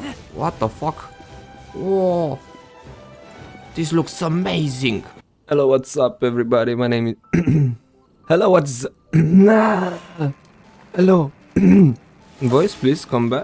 What the fuck? Whoa. This looks amazing. Hello, what's up, everybody? My name is... Hello, what's... Hello. Voice, please, come back.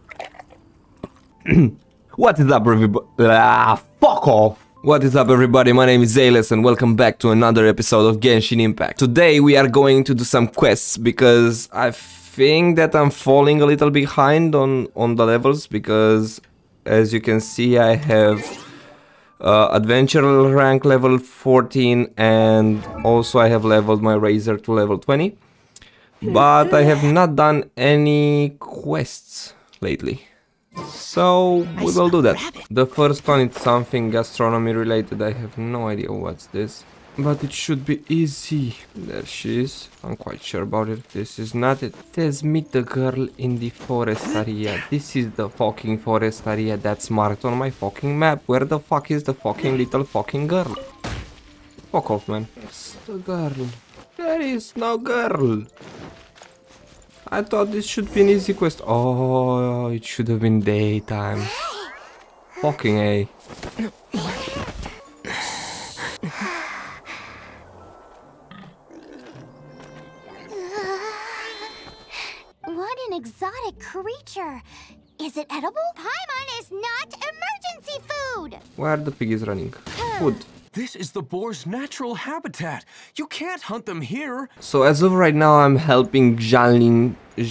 What is up, everybody? Fuck off. What is up, everybody? My name is Zales and welcome back to another episode of Genshin Impact. Today we are going to do some quests because I think that I'm falling a little behind on the levels, because as you can see I have adventure rank level 14 and also I have leveled my Razor to level 20, but I have not done any quests lately. So we will do that. The first one is something gastronomy related. I have no idea what's this, but it should be easy. There she is. I'm quite sure about it. This is not it. It says meet the girl in the forest area. This is the fucking forest area that's marked on my fucking map. Where the fuck is the fucking little fucking girl? Fuck off, man. Where's the girl? There is no girl. I thought this should be an easy quest. Oh, it should have been daytime. Fucking A. What an exotic creature. Is it edible? Paimon is not emergency food. Where the pig is running? Food. This is the boar's natural habitat. You can't hunt them here. So as of right now, I'm helping Xianling,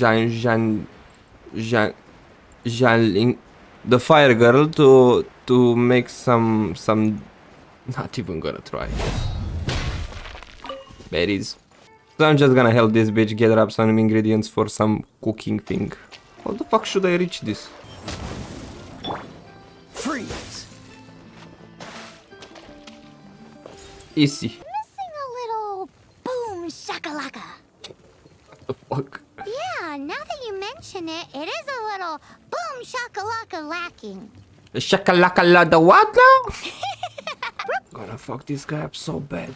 the fire girl, to make some. Not even gonna try. Berries. So I'm just gonna help this bitch gather up some ingredients for some cooking thing. How the fuck should I reach this? Freeze. Easy. Missing a little boom shakalaka. What the fuck? Yeah, now that you mention it, it is a little boom shakalaka lacking. The shakalaka the what now? Gonna fuck this guy up so bad.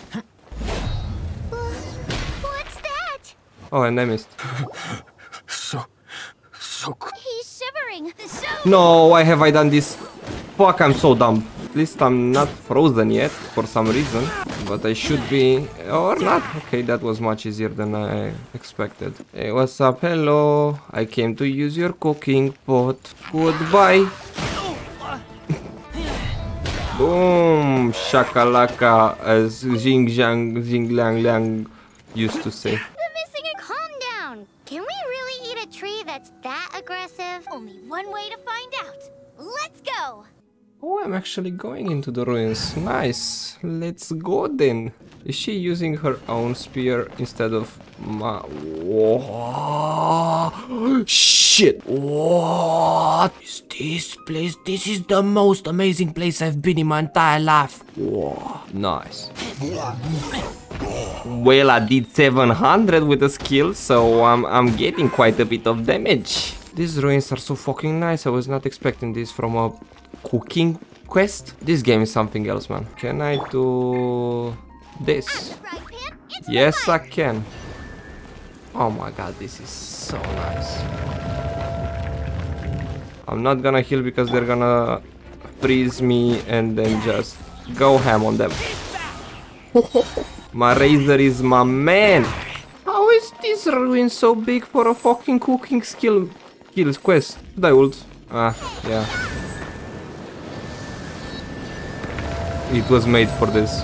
What's that? Oh, and I missed. So He's shivering. No, why have I done this? Fuck, I'm so dumb. At least I'm not frozen yet, for some reason. But I should be, or not. Okay, that was much easier than I expected. Hey, what's up? Hello. I came to use your cooking pot. Goodbye. Boom, shakalaka, as Jing Zhang, Jing Lang Lang used to say. The missing a calm down. Can we really eat a tree that's that aggressive? Only one way to find out. Let's go. Oh, I'm actually going into the ruins. Nice. Let's go then. Is she using her own spear instead of my... Whoa. Shit. What is this place? This is the most amazing place I've been in my entire life. Whoa. Nice. Well, I did 700 with the skill, so I'm getting quite a bit of damage. These ruins are so fucking nice. I was not expecting this from a cooking quest. This game is something else, man. Can I do this? Yes, I can. Oh my god, this is so nice. I'm not gonna heal because they're gonna freeze me and then just go ham on them. My Razor is my man. How is this ruin so big for a fucking cooking kills quest? Should I ult? Ah, yeah. It was made for this.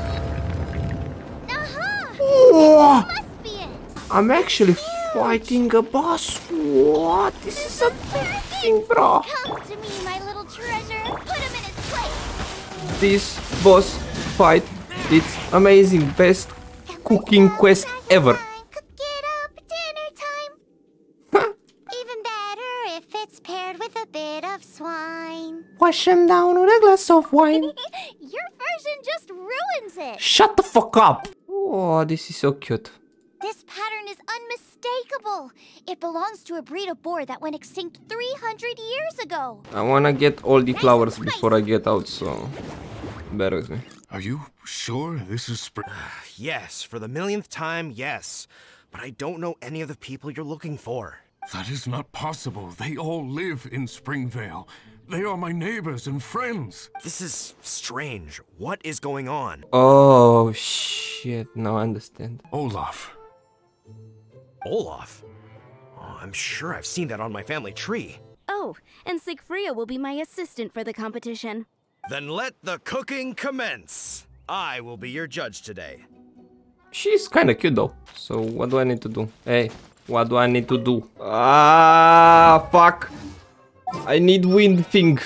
Oh, I'm actually fighting a boss. What? This is amazing, bro. Come to me, my little treasure. Put him in his place. This boss fight, it's amazing. Best cooking quest ever. Cook it up, dinner time. Even better if it's paired with a bit of swine. Wash him down with a glass of wine. Your version just ruins it. Shut the fuck up. Oh, this is so cute. This pattern is unmistakable. It belongs to a breed of boar that went extinct 300 years ago. I wanna get all the flowers before I get out, so bear with me. are you sure this is Yes, for the millionth time, yes. But I don't know any of the people you're looking for. That is not possible. They all live in Springvale. They are my neighbors and friends. This is strange. What is going on? Oh, shit. Now I understand. Olaf. Olaf? Oh, I'm sure I've seen that on my family tree. Oh, and Sigfria will be my assistant for the competition. Then let the cooking commence. I will be your judge today. She's kind of cute though. So what do I need to do? Hey, what do I need to do? Ah, fuck. I need wind thing.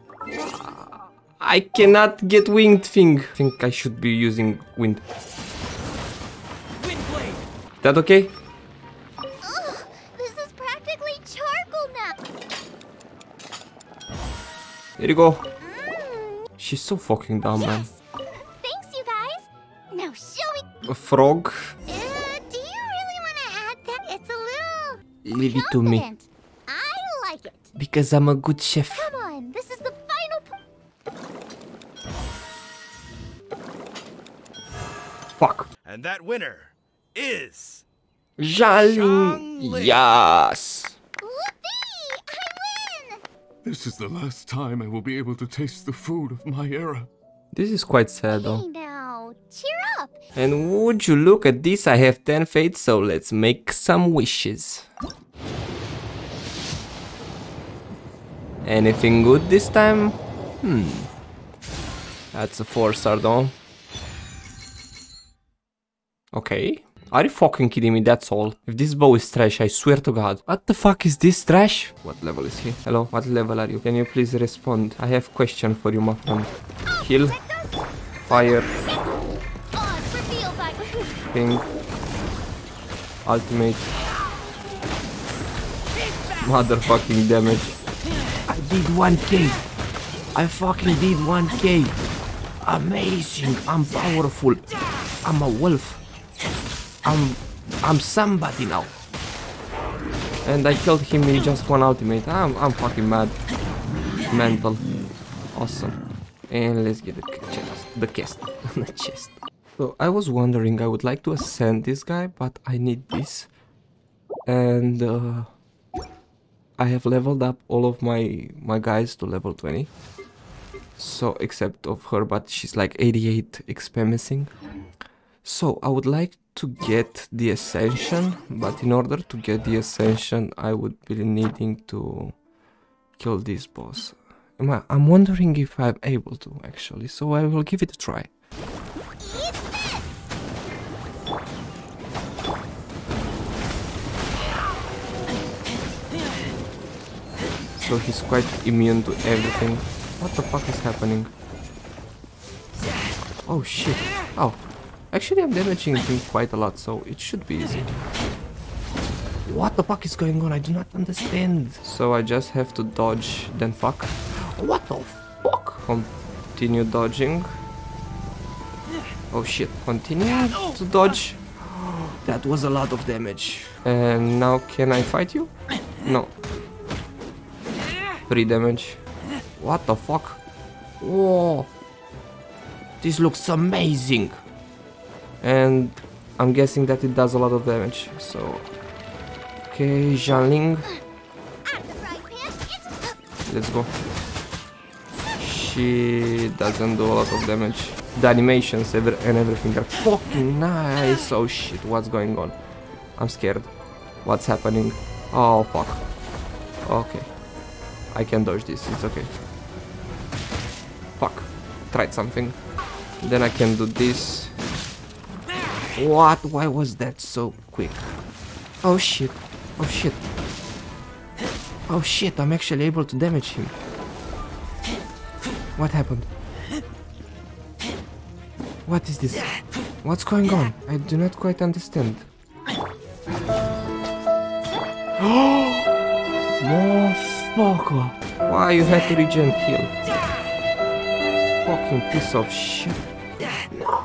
I cannot get winged thing. I think I should be using wind. Wind blade. That okay? Ugh, this is practically charcoal now. There you go. She's so fucking dumb, man. Yes. Thanks, you guys. Now show me. A frog? Do you really want to add that? It's a little Leave it to me. confident. I like it. Because I'm a good chef. Come on, this is the final. Fuck. And that winner is... Xiangling. Xiangling. Yes. Whoopee! I win. This is the last time I will be able to taste the food of my era. This is quite sad though. Hey now, cheer up. And would you look at this, I have 10 fates, so let's make some wishes. Anything good this time? That's a 4-star though. Okay. Are you fucking kidding me? That's all. If this bow is trash, I swear to God. What the fuck is this trash? What level is he? Hello, what level are you? Can you please respond? I have question for you, my friend. Heal. Fire. Oz, reveal by Ping. Ultimate. Motherfucking damage. I did 1k. I fucking did 1k. Amazing. I'm powerful. I'm a wolf. I'm somebody now. And I killed him in just one ultimate. I'm fucking mad. Mental. Awesome. And let's get the chest. The chest. So I was wondering, I would like to ascend this guy, but I need this. And I have leveled up all of my guys to level 20. So except of her, but she's like 88 XP missing. So I would like to get the Ascension, but in order to get the Ascension I would be needing to kill this boss. I'm wondering if I'm able to actually, so I will give it a try. So he's quite immune to everything. What the fuck is happening? Oh shit. Oh. Actually, I'm damaging him quite a lot, so it should be easy. What the fuck is going on? I do not understand. So I just have to dodge, then fuck. What the fuck? Continue dodging. Oh shit, continue to dodge. That was a lot of damage. And now can I fight you? No. 3 damage. What the fuck? Whoa. This looks amazing. And I'm guessing that it does a lot of damage, so... Okay, Xiangling. Let's go. She doesn't do a lot of damage. The animations and everything are fucking nice. Oh shit, what's going on? I'm scared. What's happening? Oh fuck. Okay. I can dodge this, it's okay. Fuck. Tried something. Then I can do this. What? Why was that so quick? Oh shit. Oh shit. Oh shit, I'm actually able to damage him. What happened? What is this? What's going on? I do not quite understand. Motherfucker. Why you had to regen heal? Fucking piece of shit. No.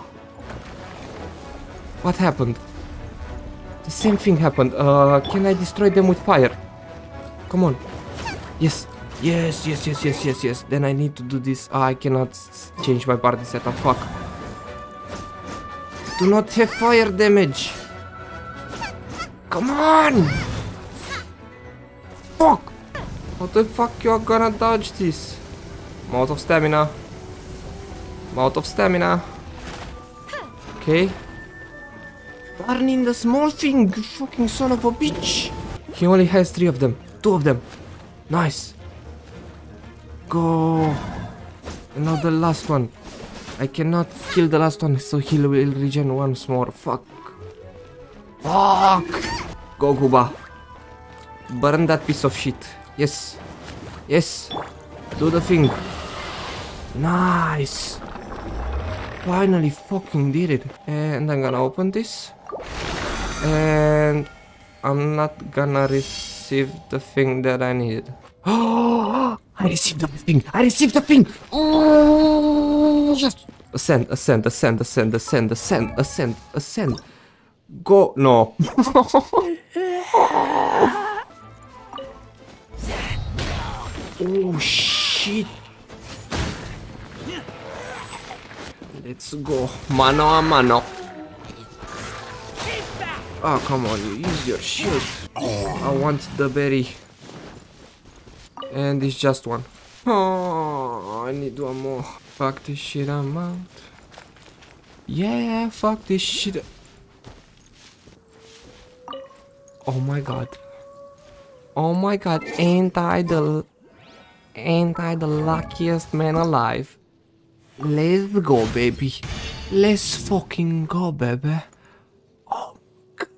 What happened? The same thing happened. Can I destroy them with fire? Come on. Yes. Yes, yes, yes, yes, yes, yes. Then I need to do this. I cannot change my party setup. Fuck. Do not have fire damage. Come on. fuck? How the fuck you are gonna dodge this? I'm out of stamina. I'm out of stamina. Okay. Turning the small thing, you fucking son of a bitch. He only has 3 of them. 2 of them. Nice. Go. And now the last one. I cannot kill the last one, so he will regen once more. Fuck. Fuck. Go, Kuba. Burn that piece of shit. Yes. Yes. Do the thing. Nice. Finally fucking did it. And I'm gonna open this. And I'm not gonna receive the thing that I needed. Oh, I received the thing. I received the thing. Oh, yes. Ascend, ascend, ascend, ascend, ascend, ascend, ascend, ascend. Go. No. Oh shit. Let's go. Mano a mano. Oh, come on, you use your shield. I want the berry. And it's just one. Oh, I need one more. Fuck this shit, I'm out. Yeah, fuck this shit. Oh my god. Oh my god, ain't I the luckiest man alive? Let's go, baby. Let's fucking go, baby. Oh, god.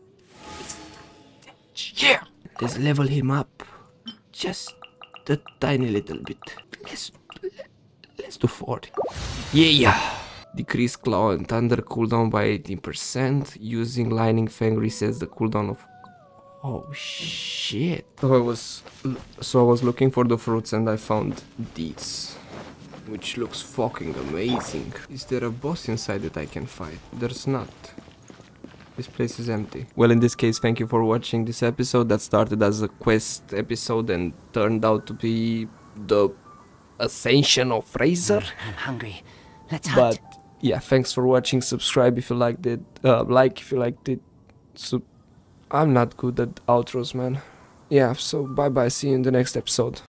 Yeah. Let's level him up. Just a tiny little bit. Let's do 40. Yeah. Decrease claw and thunder cooldown by 18%. Using lightning fang resets the cooldown of. Oh shit. So I was looking for the fruits and I found these, which looks fucking amazing. Is there a boss inside that I can fight? There's not. This place is empty. Well, in this case, thank you for watching this episode that started as a quest episode and turned out to be the Ascension of Fraser. I'm hungry. Let's hunt. But yeah, thanks for watching. Subscribe if you liked it. Like if you liked it. I'm not good at outros, man. Yeah, so bye bye. See you in the next episode.